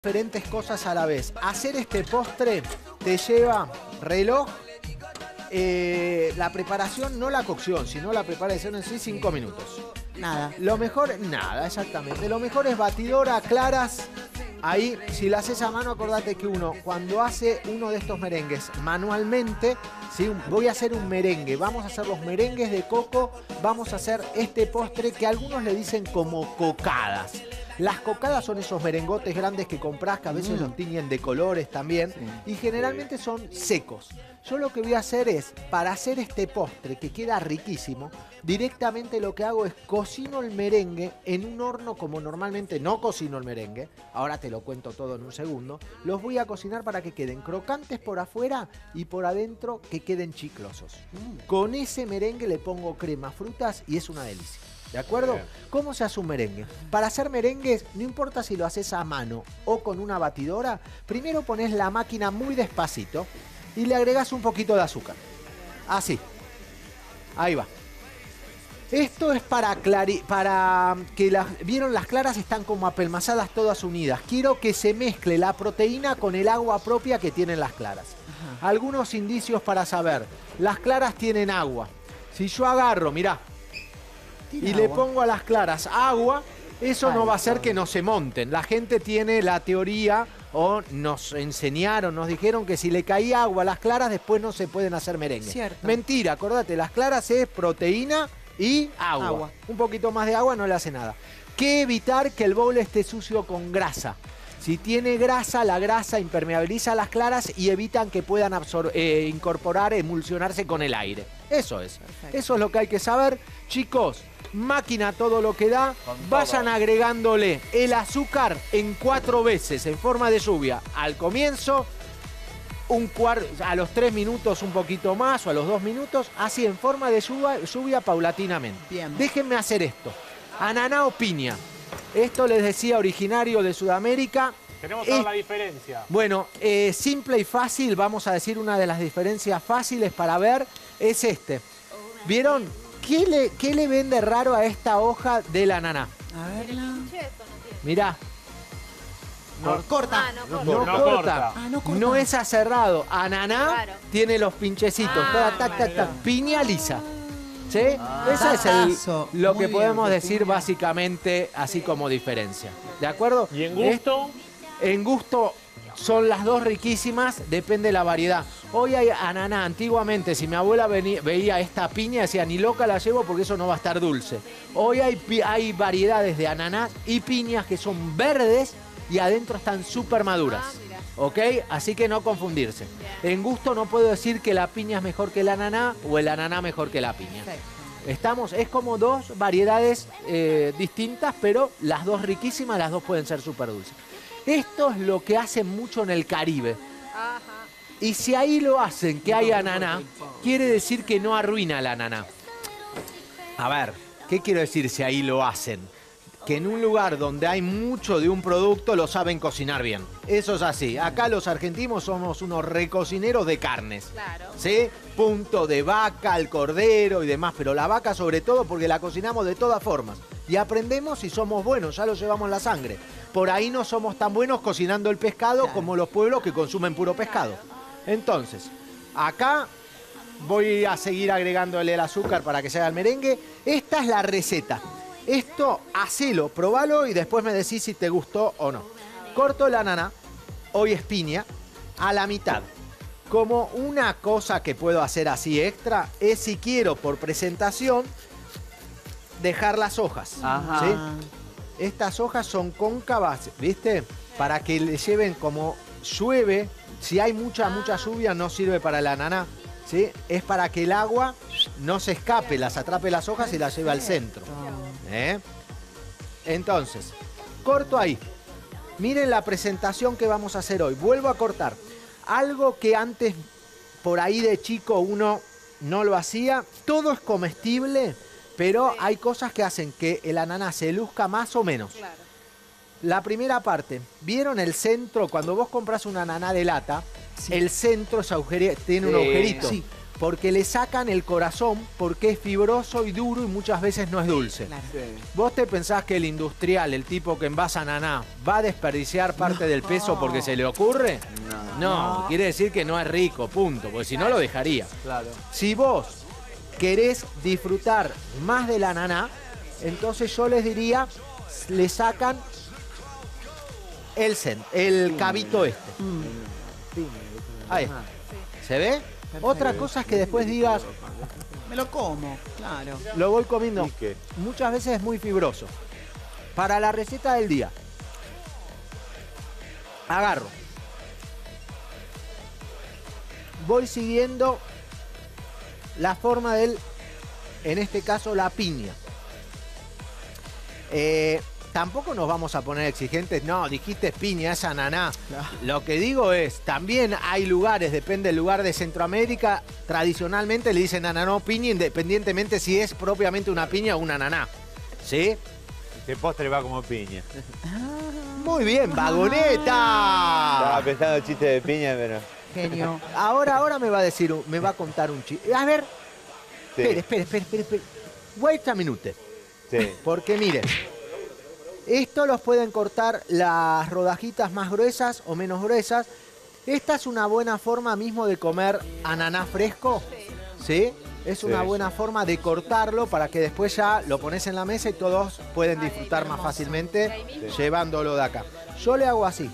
diferentes cosas a la vez. Hacer este postre te lleva reloj, la preparación, no la cocción, sino la preparación en sí, 5 minutos. Nada. Lo mejor, nada, exactamente. Lo mejor es batidora, claras. Ahí, si la haces a mano, acordate que uno, cuando hace uno de estos merengues manualmente, ¿sí? Voy a hacer un merengue, vamos a hacer los merengues de coco, vamos a hacer este postre que algunos le dicen como cocadas. Las cocadas son esos merengotes grandes que compras, que a veces los tiñen de colores también, y generalmente son secos. Yo lo que voy a hacer es, para hacer este postre que queda riquísimo, directamente lo que hago es cocino el merengue en un horno como normalmente no cocino el merengue. Ahora te lo cuento todo en un segundo. Los voy a cocinar para que queden crocantes por afuera y por adentro que queden chiclosos. Con ese merengue le pongo crema, frutas y es una delicia. ¿De acuerdo? Bien. ¿Cómo se hace un merengue? Para hacer merengues, no importa si lo haces a mano o con una batidora, primero pones la máquina muy despacito y le agregas un poquito de azúcar. Así. Ahí va. Esto es para que ¿vieron? Las claras están como apelmazadas todas unidas. Quiero que se mezcle la proteína con el agua propia que tienen las claras. Ajá. Algunos indicios para saber. Las claras tienen agua. Si yo agarro, mirá, y le pongo a las claras agua, eso no va a hacer que no se monten. La gente tiene la teoría, o nos enseñaron, nos dijeron que si le caía agua a las claras, después no se pueden hacer merengue. Cierto. Mentira, acordate, las claras es proteína y agua. Un poquito más de agua no le hace nada. ¿Qué evitar? Que el bowl esté sucio con grasa. Si tiene grasa, la grasa impermeabiliza las claras y evitan que puedan incorporar, emulsionarse con el aire. Eso es. Perfecto. Eso es lo que hay que saber. Chicos, máquina todo lo que da. Vayan agregándole el azúcar en 4 veces, en forma de lluvia. Al comienzo, a los 3 minutos un poquito más, o a los 2 minutos, así en forma de lluvia paulatinamente. Bien. Déjenme hacer esto. Ananá o piña. Esto les decía, originario de Sudamérica. Tenemos que ver la diferencia. Bueno, simple y fácil, vamos a decir una de las diferencias fáciles para ver, es este. ¿Vieron? ¿Qué le ven de raro a esta hoja del ananá? A verla. Mirá. No corta. No corta. No es aserrado. Ananá claro. Tiene los pinchecitos. Piña lisa. ¿Sí? Esa es lo que podemos decir básicamente así como diferencia. ¿De acuerdo? ¿Y en gusto? En gusto son las dos riquísimas, depende de la variedad. Hoy hay ananá. Antiguamente, si mi abuela veía esta piña, decía, ni loca la llevo porque eso no va a estar dulce. Hoy hay variedades de ananá y piñas que son verdes y adentro están súper maduras. ¿Ok? Así que no confundirse. En gusto no puedo decir que la piña es mejor que el ananá o el ananá mejor que la piña. Es como dos variedades distintas, pero las dos riquísimas, las dos pueden ser súper dulces. Esto es lo que hacen mucho en el Caribe. Ajá. Y si ahí lo hacen, que hay ananá, quiere decir que no arruina el ananá. A ver, ¿qué quiero decir si ahí lo hacen? Que en un lugar donde hay mucho de un producto lo saben cocinar bien. Eso es así. Acá los argentinos somos unos recocineros de carnes. Claro. ¿Sí? Punto de vaca, el cordero y demás. Pero la vaca sobre todo porque la cocinamos de todas formas. Y aprendemos y somos buenos, ya lo llevamos en la sangre. Por ahí no somos tan buenos cocinando el pescado como los pueblos que consumen puro pescado. Entonces, acá voy a seguir agregándole el azúcar para que se haga el merengue. Esta es la receta. Esto, hacelo, probalo y después me decís si te gustó o no. Corto el ananá, hoy es piña, a la mitad. Como una cosa que puedo hacer así extra, es si quiero por presentación, dejar las hojas. Ajá. ¿Sí? Estas hojas son cóncavas, ¿viste? Para que le lleven como llueve. Si hay mucha lluvia no sirve para el ananá. ¿Sí? Es para que el agua no se escape, las atrape las hojas y las lleve al centro. Entonces, corto ahí. Miren la presentación que vamos a hacer hoy. Vuelvo a cortar. Algo que antes, por ahí de chico, uno no lo hacía. Todo es comestible, pero hay cosas que hacen que el ananá se luzca más o menos. Claro. La primera parte, ¿vieron el centro? Cuando vos compras un ananá de lata, el centro tiene un agujerito. Sí. porque le sacan el corazón, porque es fibroso y duro y muchas veces no es dulce. Claro. Sí. ¿Vos te pensás que el industrial, el tipo que envasa ananá, va a desperdiciar parte del peso porque se le ocurre? No, quiere decir que no es rico, punto, porque si no lo dejaría. Claro. Si vos querés disfrutar más del ananá, entonces yo les diría, le sacan el cabito este. Ahí está. ¿Se ve? Otra cosa es que después digas, Me lo como, claro. lo voy comiendo. ¿Y qué? Muchas veces es muy fibroso. Para la receta del día, agarro. Voy siguiendo la forma del, en este caso, la piña. Tampoco nos vamos a poner exigentes. No, dijiste piña, es ananá. Lo que digo es, también hay lugares, depende del lugar de Centroamérica, tradicionalmente le dicen ananá o piña, independientemente si es propiamente una piña o un ananá. ¿Sí? Este postre va como piña. Muy bien, vagoneta. Estaba pensando chiste de piña, pero... Genio. Ahora me va a decir, me va a contar un chiste. A ver, Sí, espere. Wait a minute. sí. Porque miren, esto los pueden cortar las rodajitas más gruesas o menos gruesas. Esta es una buena forma mismo de comer ananá fresco. ¿Sí? Es una Sí. buena forma de cortarlo para que después ya lo pones en la mesa y todos pueden disfrutar más fácilmente llevándolo de acá. Yo le hago así.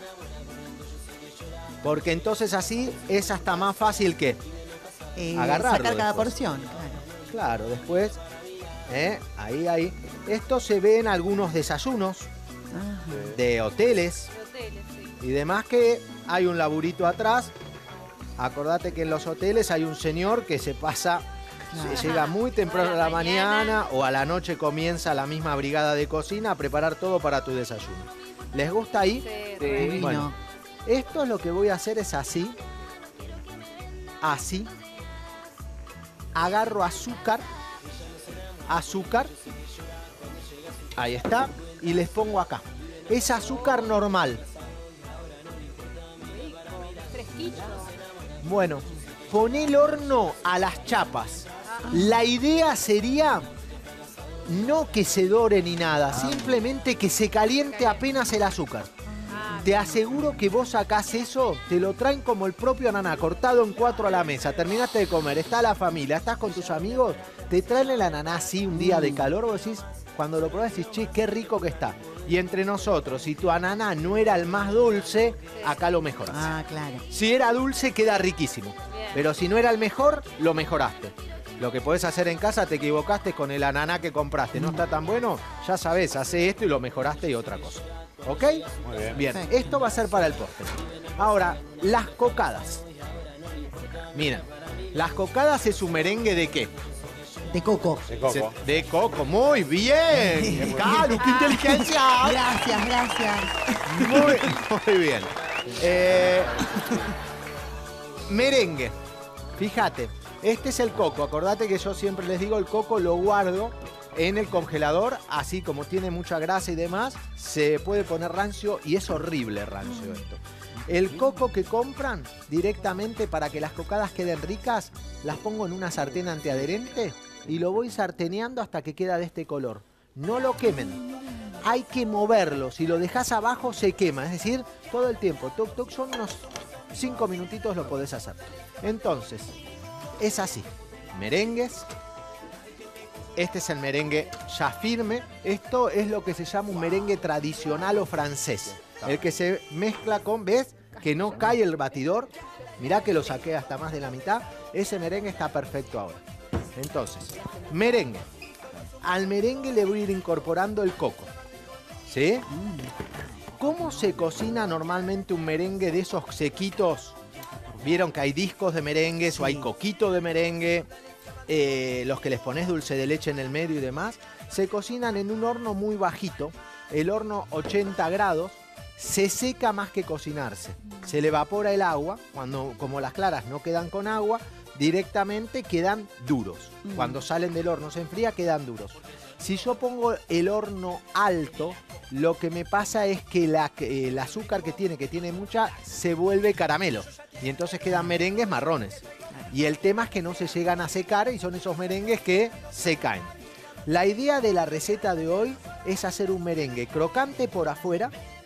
Porque entonces así es hasta más fácil que... Agarrarlo Sacar cada después. porción, claro. Claro, después... Ahí. Esto se ve en algunos desayunos Ajá. de hoteles y demás que hay un laburito atrás. Acordate que en los hoteles hay un señor que se pasa, Claro. llega muy temprano a la mañana o a la noche comienza la misma brigada de cocina a preparar todo para tu desayuno. ¿Les gusta ahí? Divino. Bueno, esto es lo que voy a hacer es así. Así. Agarro azúcar. Ahí está. Y les pongo acá. Es azúcar normal. Fresquito. Bueno, pon el horno a las chapas. La idea sería no que se dore ni nada, simplemente que se caliente apenas el azúcar. Te aseguro que vos sacás eso, te lo traen como el propio ananá, cortado en 4 a la mesa. Terminaste de comer, está la familia, estás con tus amigos, te traen el ananá así un día de calor, vos decís, cuando lo probás decís, che, qué rico que está. Y entre nosotros, si tu ananá no era el más dulce, acá lo mejorás. Ah, claro. Si era dulce, queda riquísimo. Pero si no era el mejor, lo mejoraste. Lo que podés hacer en casa, te equivocaste con el ananá que compraste. ¿No está tan bueno? Ya sabés, hace esto y lo mejoraste y otra cosa. ¿Ok? Muy bien. Bien, Perfecto. esto va a ser para el postre. Ahora, las cocadas. Miren, las cocadas es un merengue de qué? De coco. De coco. De coco. Muy bien. Calu, qué inteligencia. Gracias. Muy bien. Merengue. Fíjate, este es el coco. Acordate que yo siempre les digo, el coco lo guardo en el congelador, así como tiene mucha grasa y demás, se puede poner rancio y es horrible rancio esto. El coco que compran directamente para que las cocadas queden ricas, las pongo en una sartén antiadherente y lo voy sarteneando hasta que queda de este color. No lo quemen. Hay que moverlo. Si lo dejas abajo se quema. Es decir, todo el tiempo. Toc, toc, son unos 5 minutitos lo podés hacer. Entonces, es así. Merengues. Este es el merengue ya firme. Esto es lo que se llama un merengue tradicional o francés. El que se mezcla con, ¿ves? Que no cae el batidor. Mirá que lo saqué hasta más de la mitad. Ese merengue está perfecto ahora. Entonces, merengue. Al merengue le voy a ir incorporando el coco. ¿Sí? ¿Cómo se cocina normalmente un merengue de esos sequitos? Vieron que hay discos de merengues o hay coquito de merengue. Los que les pones dulce de leche en el medio y demás. Se cocinan en un horno muy bajito. El horno 80 grados. Se seca más que cocinarse. Se le evapora el agua. Como las claras no quedan con agua, directamente quedan duros. Cuando salen del horno se enfría, quedan duros. Si yo pongo el horno alto, lo que me pasa es que el azúcar que tiene mucha, se vuelve caramelo. Y entonces quedan merengues marrones. Y el tema es que no se llegan a secar y son esos merengues que se caen. La idea de la receta de hoy es hacer un merengue crocante por afuera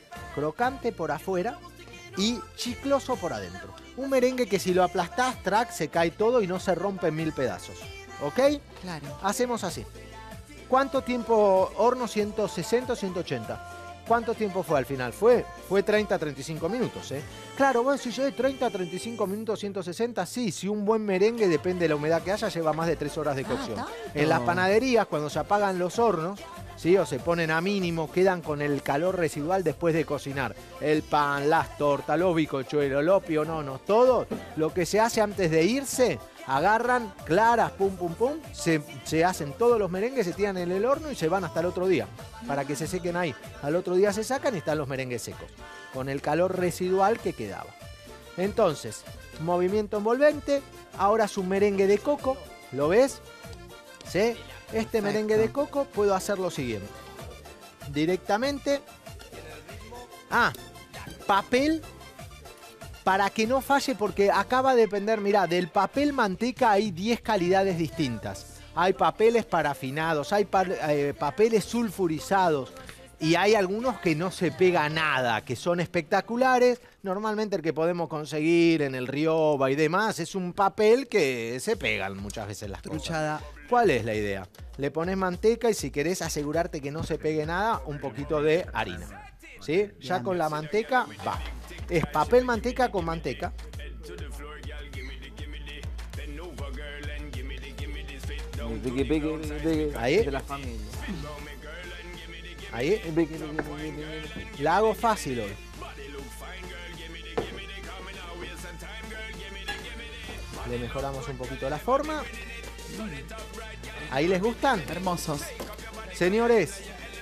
y chicloso por adentro. Un merengue que si lo aplastás, track, se cae todo y no se rompe en 1000 pedazos. ¿Ok? Claro. Hacemos así. ¿Cuánto tiempo? Horno 160 o 180. ¿Cuánto tiempo fue al final? Fue 30 35 minutos, ¿eh? Claro, vos decís, 30 35 minutos, 160, sí, si un buen merengue, depende de la humedad que haya, lleva más de 3 horas de cocción. ¿tanto? En las panaderías, cuando se apagan los hornos, ¿sí? O se ponen a mínimo, quedan con el calor residual después de cocinar. El pan, las tortas, los bizcochuelos, los piononos, todo lo que se hace antes de irse, agarran claras, pum, pum, pum, se hacen todos los merengues, se tiran en el horno y se van hasta el otro día, para que se sequen ahí. Al otro día se sacan y están los merengues secos, con el calor residual que quedaba. Entonces, movimiento envolvente, ahora es un merengue de coco, ¿lo ves? ¿Sí? Este merengue de coco puedo hacer lo siguiente. Directamente. Papel. Para que no falle, porque acaba de depender, mirá, del papel manteca hay 10 calidades distintas. Hay papeles parafinados, hay papeles sulfurizados y hay algunos que no se pega nada, que son espectaculares. Normalmente el que podemos conseguir en el Rioba y demás es un papel que se pegan muchas veces las Truchada. cosas. ¿Cuál es la idea? Le pones manteca y si querés asegurarte que no se pegue nada, un poquito de harina. ¿Sí? Ya con la manteca va. Es papel manteca con manteca. Ahí. De la familia. Ahí. La hago fácil hoy. Le mejoramos un poquito la forma. ¿Ahí les gustan? Hermosos. Señores,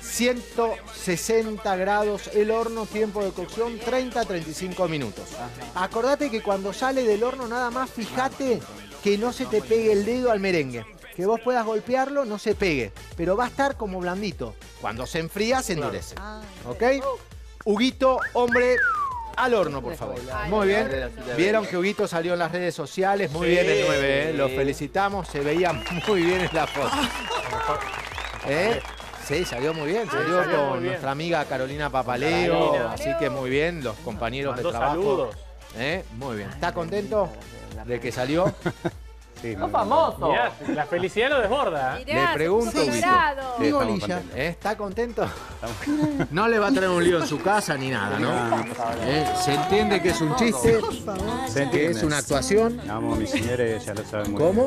160 grados el horno, tiempo de cocción 30-35 minutos. Acordate que cuando sale del horno nada más fíjate que no se te pegue el dedo al merengue. Que vos puedas golpearlo, no se pegue, pero va a estar como blandito. Cuando se enfría, se endurece. ¿Ok? Huguito, hombre, al horno, por favor. Muy bien. Vieron que Huguito salió en las redes sociales. Muy bien el 9, ¿eh? Lo felicitamos. Se veía muy bien en la foto. ¿Eh? Sí, salió muy bien. Salió con nuestra amiga Carolina Papaleo. Así que muy bien, los compañeros de trabajo. Saludos. Muy bien. ¿Está contento de que salió? Sí, ¡Sos famoso! Mirá, la felicidad lo desborda. Le pregunto, Huguito. Mi bolilla. ¿Está contento? No le va a traer un lío en su casa ni nada, ¿no? Se entiende que es un chiste, que es una actuación. Amo a mis señores, ya lo saben muy ¿Cómo?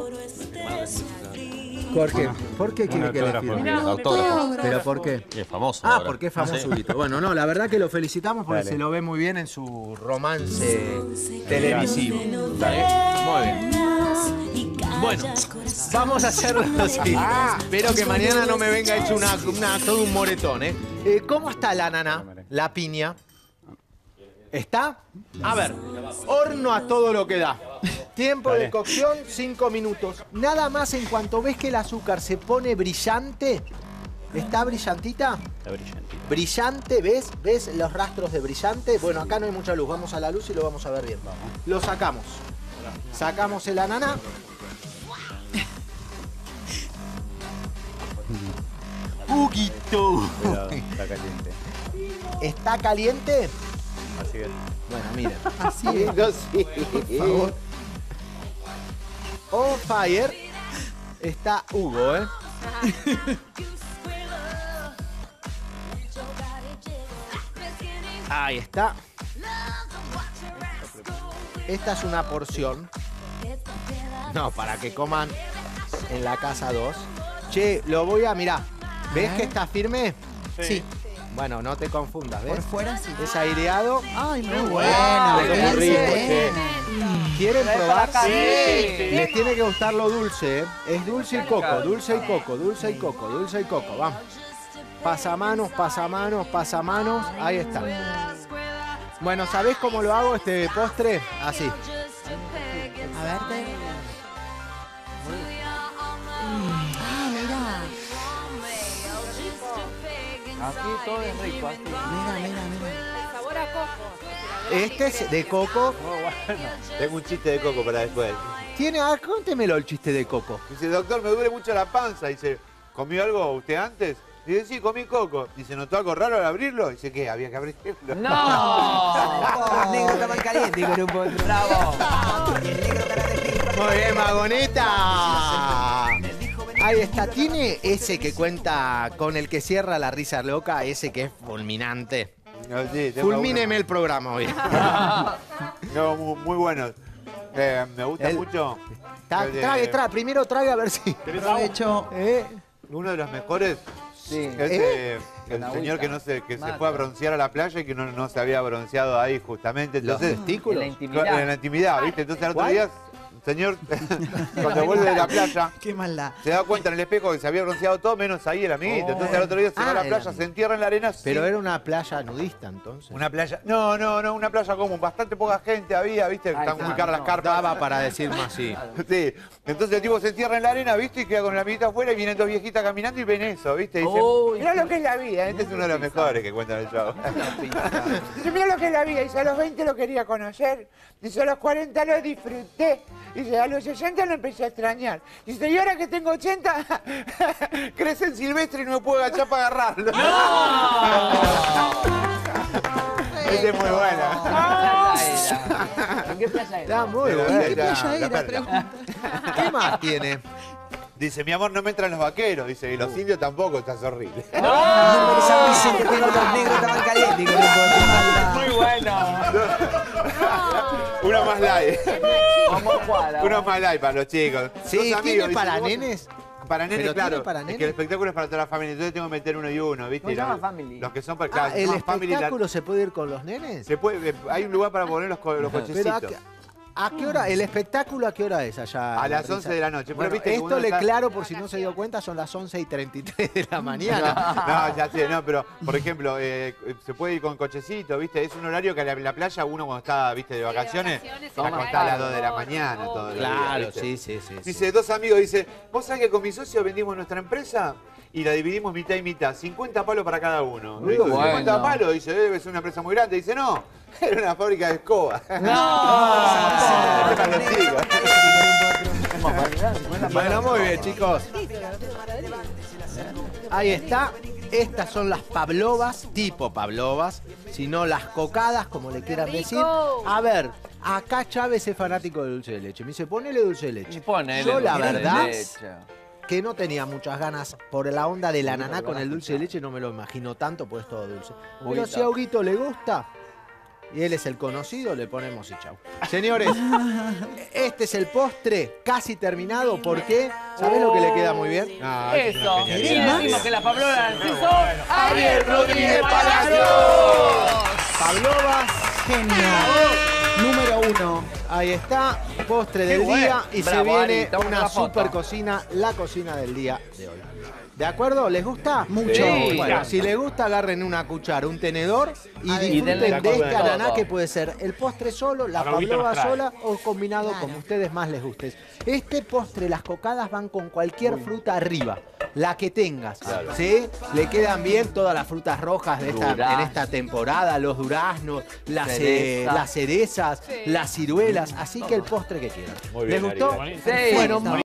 ¿Por qué? ¿Por qué quiere que le firme? ¿Pero por qué? Es famoso. Porque es famoso Huguito. Bueno, no, la verdad que lo felicitamos porque se lo ve muy bien en su romance televisivo. Muy bien. Bueno, vamos a hacerlo así. Espero que mañana no me venga hecho todo un moretón, ¿eh? ¿Cómo está la nana? La piña. ¿Está? A ver, horno a todo lo que da. Tiempo de cocción, 5 minutos. Nada más en cuanto ves que el azúcar se pone brillante. ¿Está brillantita? Está brillantito. Brillante, ¿ves? ¿Ves los rastros de brillante? Bueno, acá no hay mucha luz. Vamos a la luz y lo vamos a ver bien. Lo sacamos. Sacamos el ananá. Huguito. Pero está caliente. ¿Está caliente? Así que. Bueno, miren. Así es. Sí. Por favor. On fire está Hugo, ¿eh? Ahí está. Esta es una porción. No, para que coman en la casa 2. Che, lo voy a... Mirá, ¿ves que está firme? Sí. Bueno, no te confundas, ¿ves? Por fuera sí. Es aireado. Ay, muy Pero bueno. qué Bien, rico, bien. ¿Quieren probar? Sí. Les tiene que gustar lo dulce, ¿eh? Es dulce y coco, dulce y coco, dulce y coco, dulce y coco. Vamos. Pasamanos, pasamanos, pasamanos. Ahí está. Bueno, ¿sabés cómo lo hago este postre? Así. A ver, mira. Aquí todo es rico. Así. Mira. El sabor a coco. Este es de coco. Tengo un chiste de coco para después. Cuéntemelo el chiste de coco. Dice, doctor, me duele mucho la panza. Dice, ¿comió algo usted antes? Dice, sí, comí coco. Dice, ¿notó algo raro al abrirlo? Dice, ¿qué? Había que abrirlo. Los negros estaban calientes con un potro. ¡Bravo! Muy bien, Magoneta. Ahí está. Tiene ese que cuenta con el que cierra la risa loca, ese que es fulminante. No, sí, tengo Fulmíneme el programa hoy. No, muy buenos. Me gusta mucho. Trague. Primero trague a ver si. Aprovecho. Uno de los mejores Sí. es el señor que se fue a broncear a la playa y que no se había bronceado ahí justamente. Los Entonces, testículos. en la intimidad, ¿viste? Entonces al otro ¿Cuál? día, señor, cuando vuelve de la playa, Qué maldad. se da cuenta en el espejo que se había bronceado todo menos ahí el amiguito. Entonces al otro día se va a la playa, se entierra en la arena. Pero sí. era una playa nudista entonces. Una playa. No, una playa común. Bastante poca gente había, ¿viste? Están muy caras las carpas. Daba para decir más así. Sí. Entonces el tipo se entierra en la arena, ¿viste? Y queda con la amiguita afuera y vienen dos viejitas caminando y ven eso, ¿viste? Y dicen, mirá lo que es la vida. Este es uno de los mejores que cuentan el show. Dice, mirá lo que es la vida. Dice, a los 20 lo quería conocer. Dice, a los 40 lo disfruté. Dice, a los 60 lo empecé a extrañar. Dice, y ahora que tengo 80, crece en silvestre y no me puedo agachar para agarrarlo. Ese es muy bueno. ¿En qué playa Está era? muy Pero, bueno. ¿Qué playa la era? perla. Pregunta. ¿Qué más tiene? Dice, mi amor, no me entran los vaqueros. Dice, y los indios tampoco, estás horrible. San Vicente, tengo los negros estaban calientes con un potro. Muy bueno. Uno más light. Vamos a jugar. Uno más light para los chicos. Sí, Dos ¿tiene amigos, para dice, ¿vos? nenes? Para nenes, ¿Pero claro. tiene para Es nenes? que el espectáculo es para toda la familia. Entonces tengo que meter uno y uno, ¿viste? ¿Cómo se llama Los- family? Los que son para claro, ¿El son family, espectáculo se puede ir con los nenes? se puede, hay un lugar para poner los Pero cochecitos. ¿a qué hora? ¿El espectáculo a qué hora es allá? A las Risa? 11 de la noche. Pero Bueno, viste que esto uno le está- claro, por si no se dio cuenta, son las 11:33 de la mañana. No, ya sé, no, pero por ejemplo, se puede ir con cochecito, ¿viste? Es un horario que en la playa uno cuando está, ¿viste? De vacaciones, está acostado a las 2 de la mañana todo el día, Claro, ¿viste? sí. Dice, dos amigos, dice, ¿vos sabés que con mi socio vendimos nuestra empresa? Y la dividimos mitad y mitad, 50 palos para cada uno. Muy Digo, bueno. 50 palos, dice, debe ser una empresa muy grande. Dice, no, era una fábrica de escoba. No. Para los chicos. Bueno, muy bien, chicos. Ahí está. Estas son las pavlovas, tipo pavlovas, sino las cocadas, como le quieran decir. A ver, acá Chávez es fanático de dulce de leche. Me dice, ponele dulce de leche. Yo la verdad que no tenía muchas ganas por la onda del ananá con el dulce de leche, no me lo imagino tanto, pues es todo dulce. Pero si a Huguito le gusta, y él es el conocido, le ponemos y chau. Señores, este es el postre casi terminado. ¿Por qué? ¿Sabés lo que le queda muy bien? No, es una Eso. Y genialidad. decimos que la Pablola sí son Ariel Rodríguez Palacio. Pavlovas. Genial. Número 1. Ahí está, postre del bueno. día y se Bravo, Ari, viene estamos con una la foto. super cocina, la cocina del día de hoy. ¿De acuerdo? ¿Les gusta? Mucho. Sí. Bueno, si les gusta, agarren una cuchara, un tenedor y Ay, disfruten denle de con este todo. ananá que puede ser el postre solo, la Ahora Huguito pavlova nos trae. sola o combinado como a ustedes más les guste. Este postre, las cocadas van con cualquier fruta arriba, la que tengas, ¿sí? Le quedan bien todas las frutas rojas de en esta temporada, los duraznos, Cereza. las cerezas, las ciruelas, así que el postre que quieran. Muy ¿Les bien, gustó? Ari. Sí. Bueno,